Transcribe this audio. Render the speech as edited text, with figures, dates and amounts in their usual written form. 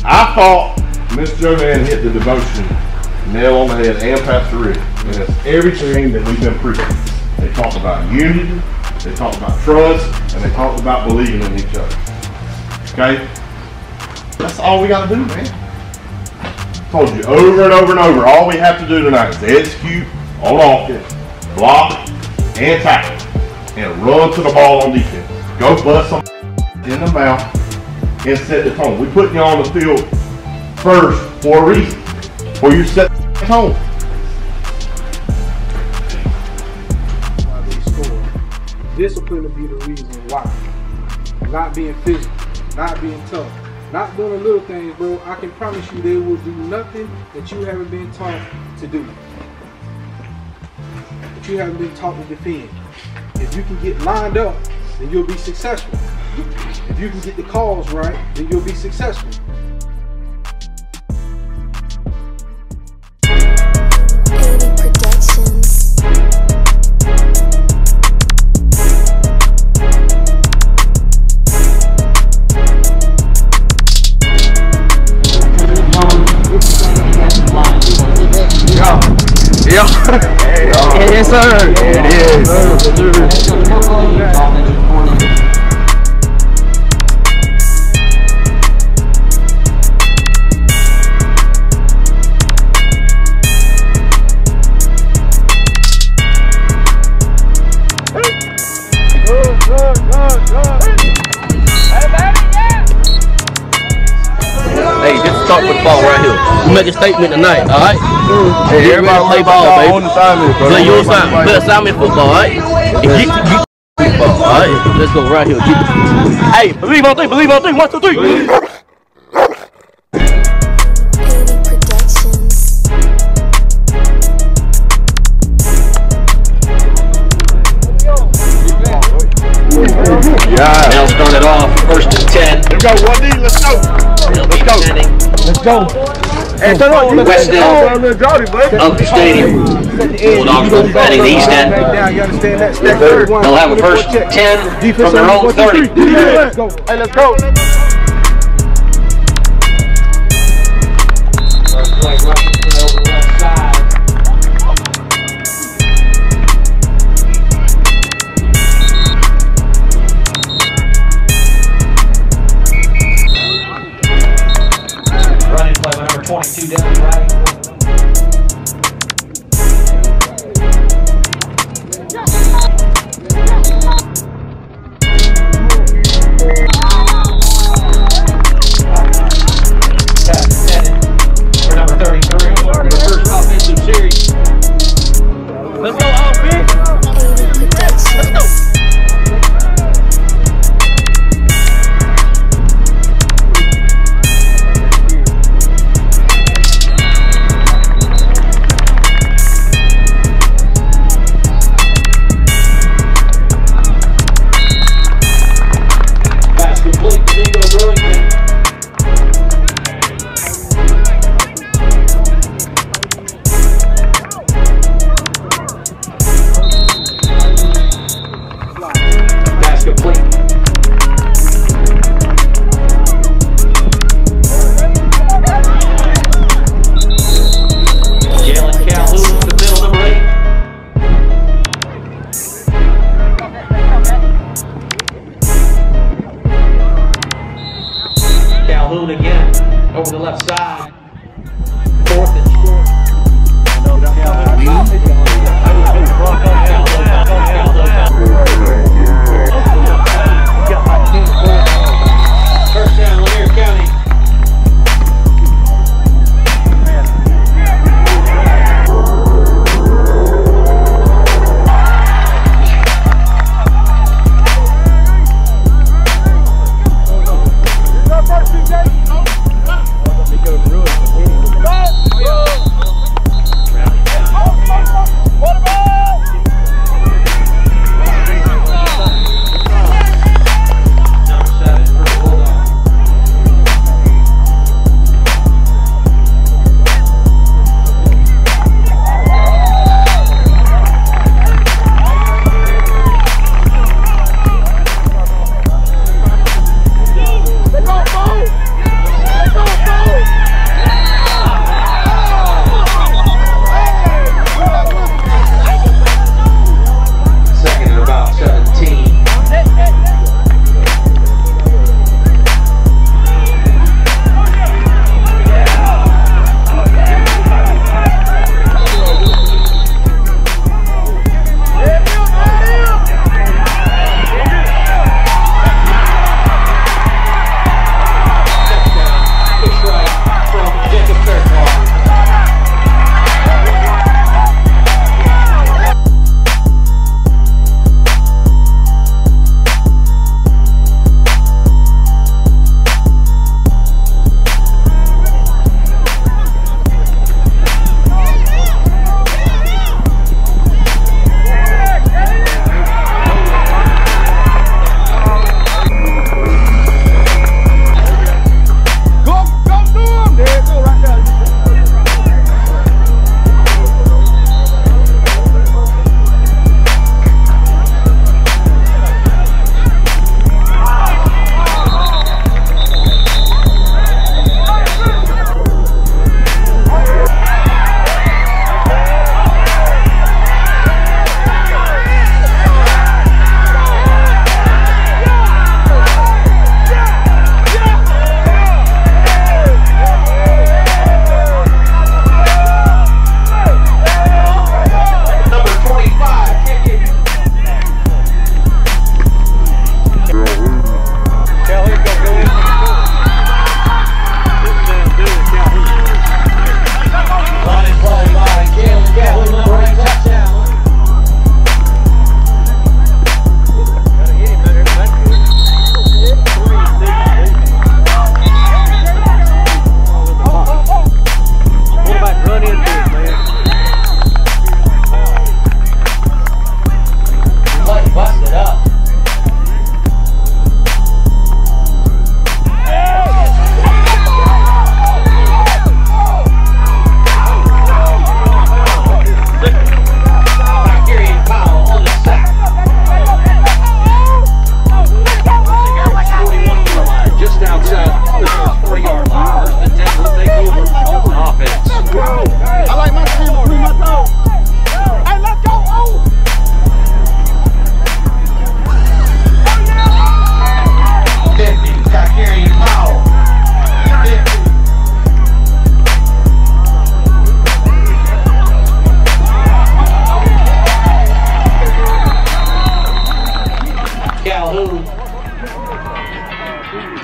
I thought Miss Joanne hit the devotion nail on the head and Pastor Rick. And it's everything that we've been preaching. They talked about unity, they talked about trust, and they talked about believing in each other. Okay? That's all we got to do, man. Told you over and over and over, all we have to do tonight is execute on offense, block, and tackle, and run to the ball on defense. Go bust some in the mouth and set the tone. We put you on the field first for a reason, for you set the tone. Why they score. Discipline will be the reason why. Not being physical, not being tough, not doing the little things, bro. I can promise you they will do nothing that you haven't been taught to do. That you haven't been taught to defend. If you can get lined up, then you'll be successful. If you can get the calls right, then you'll be successful. Yes, sir. It is. Hey, just start with the ball right here. We make a statement tonight, all right? Hey, everybody play ball, baby. Play your assignment. Play assignment football, all right? And get football, all right? Let's go right here. Hey, believe on three, believe on three. 1, 2, 3. Yeah. Now start it off. 1st and 10. Let's go, 1D. Let's go. Let's go. Let's go. Hey, turn on. West End, Uncle Stadium. Bulldogs representing the East End. They'll have a 1st and 10 from their own 30. Let's go. Hey, let's go. Running play by number 22 down the right. For number 33, the first offensive series. Let's go, offense. Let's go. Pass complete to Nico Burlington. Pass complete. Jalen Calhoun to the middle, number 8. Calhoun again over the left side. 4th and short. First down, Lanier County. Calhoun.